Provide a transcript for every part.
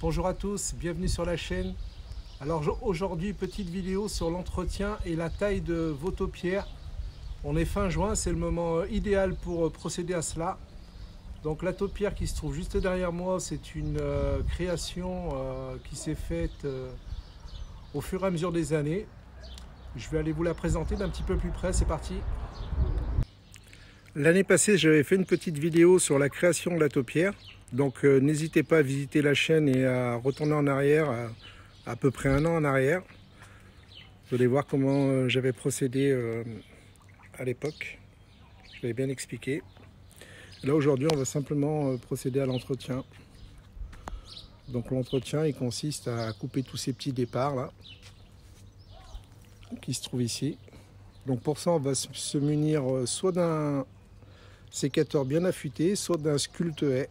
Bonjour à tous, bienvenue sur la chaîne. Alors aujourd'hui, petite vidéo sur l'entretien et la taille de vos taupières. On est fin juin, c'est le moment idéal pour procéder à cela. Donc la taupière qui se trouve juste derrière moi, c'est une création qui s'est faite au fur et à mesure des années. Je vais aller vous la présenter d'un petit peu plus près, c'est parti. L'année passée, j'avais fait une petite vidéo sur la création de la taupière. Donc n'hésitez pas à visiter la chaîne et à retourner en arrière, à peu près un an en arrière. Vous allez voir comment j'avais procédé à l'époque. Je l'avais bien expliqué. Là aujourd'hui, on va simplement procéder à l'entretien. Donc l'entretien, il consiste à couper tous ces petits départs là, qui se trouvent ici. Donc pour ça, on va se munir soit d'un sécateur bien affûté, soit d'un sculpte-haie.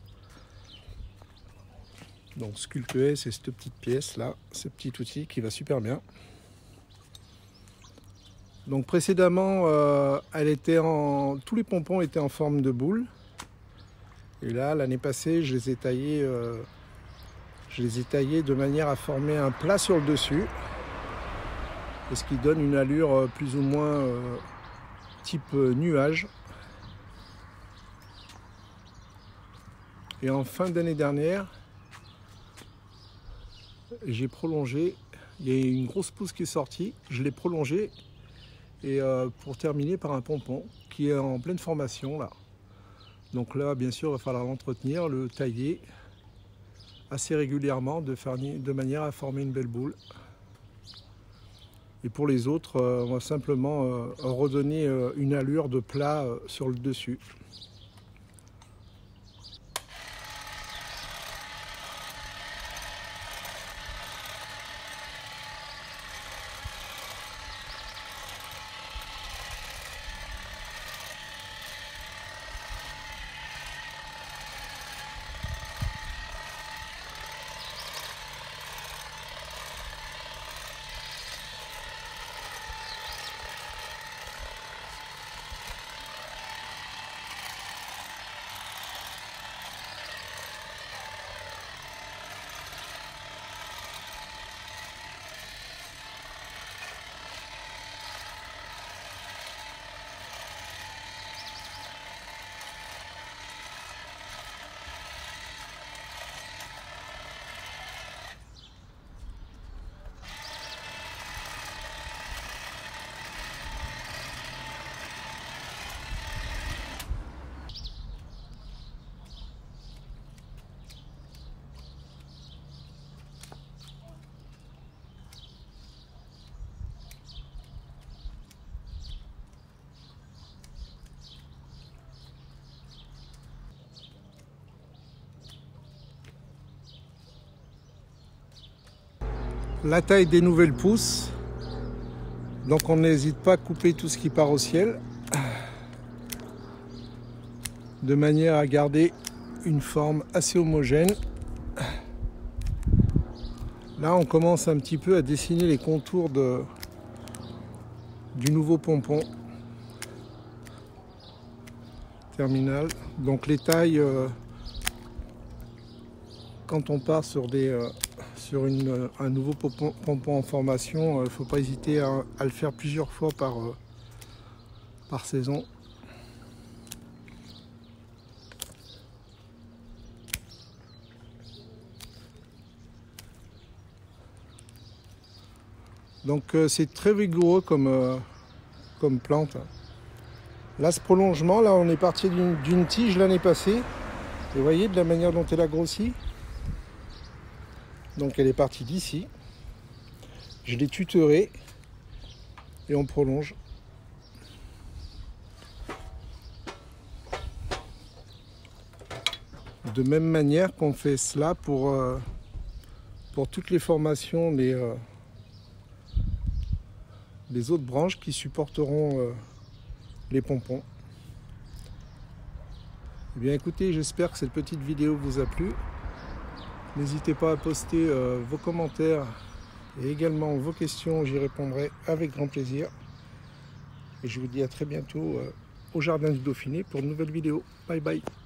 Donc sculpte-haie, c'est cette petite pièce là, ce petit outil qui va super bien. Donc précédemment, tous les pompons étaient en forme de boule. Et là, l'année passée, je les ai taillés de manière à former un plat sur le dessus. Et ce qui donne une allure plus ou moins type nuage. Et en fin d'année dernière, j'ai prolongé, il y a une grosse pousse qui est sortie, je l'ai prolongé et pour terminer par un pompon qui est en pleine formation là. Donc là, bien sûr, il va falloir l'entretenir, le tailler assez régulièrement de manière à former une belle boule. Et pour les autres, on va simplement redonner une allure de plat sur le dessus. La taille des nouvelles pousses, donc on n'hésite pas à couper tout ce qui part au ciel de manière à garder une forme assez homogène. Là on commence un petit peu à dessiner les contours du nouveau pompon terminal. Donc les tailles, quand on part sur un nouveau pompon en formation, il ne faut pas hésiter à le faire plusieurs fois par saison. Donc c'est très rigoureux comme plante. Là, ce prolongement, là on est parti d'une tige l'année passée. Vous voyez de la manière dont elle a grossi. Donc elle est partie d'ici, je l'ai tutorée et on prolonge. De même manière qu'on fait cela pour toutes les formations des autres branches qui supporteront les pompons. Eh bien écoutez, j'espère que cette petite vidéo vous a plu. N'hésitez pas à poster vos commentaires et également vos questions, j'y répondrai avec grand plaisir. Et je vous dis à très bientôt au Jardin du Dauphiné pour une nouvelle vidéo. Bye bye.